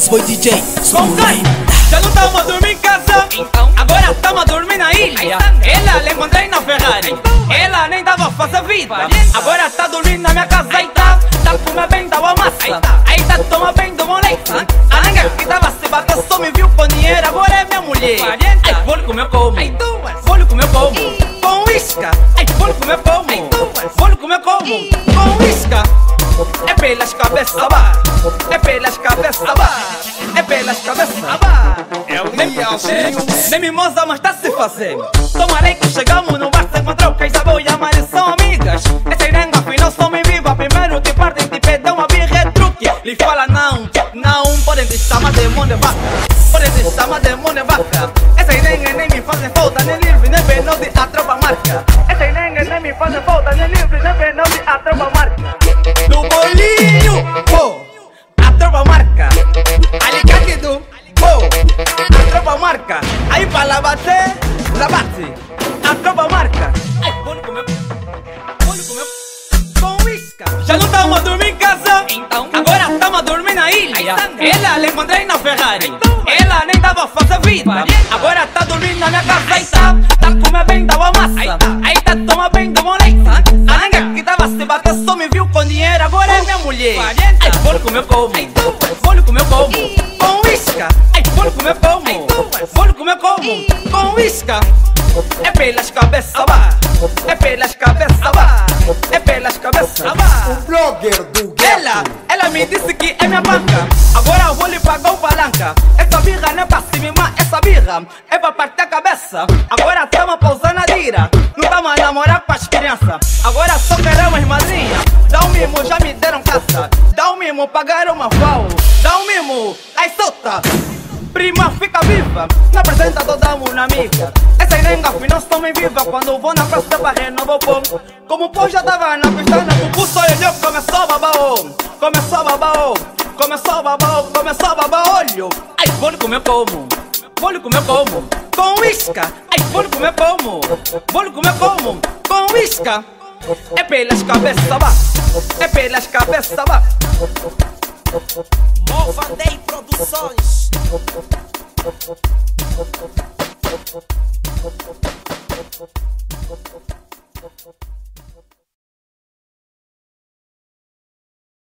Esse foi DJ Supreme. Já não tamo a dormir em casa, agora tamo a dormir na ilha. Ela lhe encontrei na Ferrari, ela nem dava a fazer vida. Agora tá dormindo na minha casa, aí tá comer bem da massa, aí tá toma bem do meu leite. A nega que tava se bater só me viu com dinheiro, agora é minha mulher. Ai, vou comer como, vou comer como, com isca. Ai, vou comer como, vou comer como, com isca. É pelas cabeças, é pelas cabeças, é pelas cabeças. É o Nielzinho. Nem mimosa, mas tá se fazendo. Tomarei que chegamos no bar, se encontrou que já vou chamar e são amigas. Essa irenga afinal só me viva. Primeiro te partem, te pedem uma birra é truque. Lhe fala não, não podem te chamar de mão de vaca. Podem te chamar de mão de vaca. Essa irenga nem me fazem falta, nem livre, nem penalti, a tropa marca. Essa irenga nem me fazem falta, nem livre, nem penalti, a tropa marca. Do bolinho, pô, a tropa marca. Alicate do, pô, a tropa marca. Aí pra lá bater, lá bate. A tropa marca. Ai, vou comer com isca. Já não tamo a dormir em casa, agora tamo a dormir na ilha. Ela lhe encontrei na Ferrari, ela nem dava a fazer vida. Agora tá dormindo na minha casa, aí tá comer bem da massa, aí tá toma bem do meu leite. A nega que tava se bater só me viu com dinheiro, agora é minha mulher. Ai, vou comer como, vou comer como, com isca. Ai, vou comer como, vou comer como, com isca. É pelas cabeças, é pelas cabeças, é pelas cabeças. O blogger do gueto. Ela me disse que é minha banca, agora eu vou lhe pagar o palanca. Essa birra não é pra se mimar, essa birra é pra partir a cabeça. Agora tamo pra usar na dira, não tamo a namorar com as crianças. Agora só queremos madrinha, dá um mimo, já me deram caça. Dá um mimo, pagaram uma val. Dá um mimo, aí solta. Prima fica viva, na apresentador da uma amiga. Essa irenga afinal só me viva. Quando vou na festa pra renovar o pão. Como o pão já tava na pista, na cucu só olhou, começou a babar. Começou a babar, começou a babar, começou a babar olho. Ai, vou comer como, vou comer como, com isca. Ai, vou comer como, vou comer como, com isca. É pelas cabeças, é pelas cabeças. Malvadei Produções.